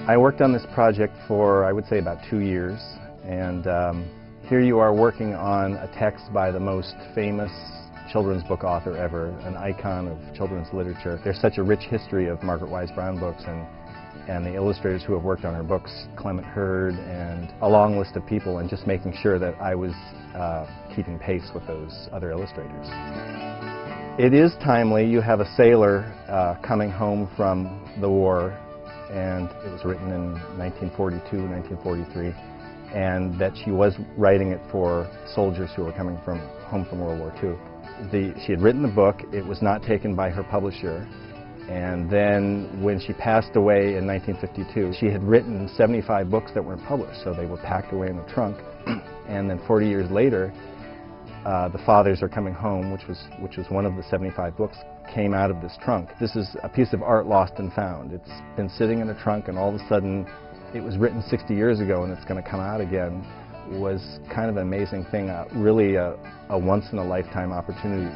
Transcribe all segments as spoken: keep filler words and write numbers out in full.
I worked on this project for, I would say, about two years, and um, here you are working on a text by the most famous children's book author ever, an icon of children's literature. There's such a rich history of Margaret Wise Brown books, and, and the illustrators who have worked on her books, Clement Hurd, and a long list of people, and just making sure that I was uh, keeping pace with those other illustrators. It is timely. You have a sailor uh, coming home from the war, and it was written in nineteen forty-two, nineteen forty-three, and that she was writing it for soldiers who were coming from home from World War Two. The, she had written the book. It was not taken by her publisher, and then when she passed away in nineteen fifty-two, she had written seventy-five books that weren't published, so they were packed away in a trunk. And then forty years later, uh, The Fathers Are Coming Home, which was, which was one of the seventy-five books, came out of this trunk. This is a piece of art lost and found. It's been sitting in a trunk, and all of a sudden it was written sixty years ago and it's going to come out again. It was kind of an amazing thing, uh, really a, a once-in-a-lifetime opportunity.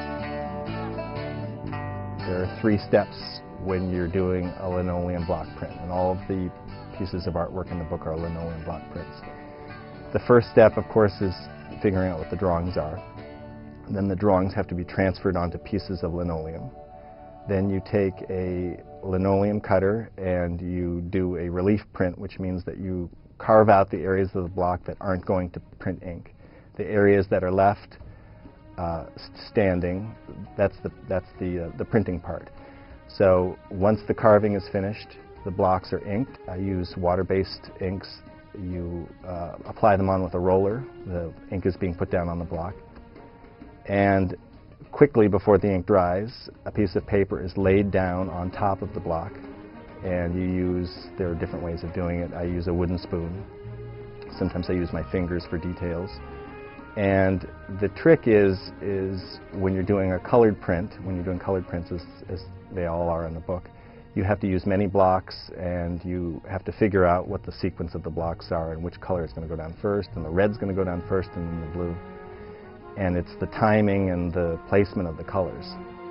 There are three steps when you're doing a linoleum block print, and all of the pieces of artwork in the book are linoleum block prints. The first step, of course, is figuring out what the drawings are. Then the drawings have to be transferred onto pieces of linoleum. Then you take a linoleum cutter and you do a relief print, which means that you carve out the areas of the block that aren't going to print ink. The areas that are left uh, standing, that's the, that's the, uh, the printing part. So once the carving is finished, the blocks are inked. I use water-based inks. You uh, apply them on with a roller. The ink is being put down on the block. And quickly before the ink dries, a piece of paper is laid down on top of the block, and you use, there are different ways of doing it. I use a wooden spoon. Sometimes I use my fingers for details. And the trick is, is when you're doing a colored print, when you're doing colored prints, as, as they all are in the book, you have to use many blocks, and you have to figure out what the sequence of the blocks are and which color is going to go down first, and the red's going to go down first, and then the blue. And it's the timing and the placement of the colors.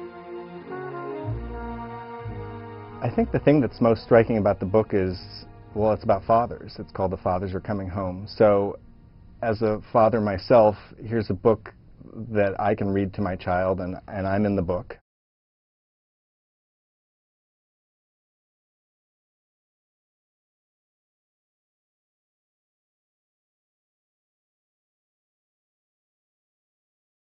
I think the thing that's most striking about the book is, well, it's about fathers. It's called The Fathers Are Coming Home. So as a father myself, here's a book that I can read to my child, and, and I'm in the book.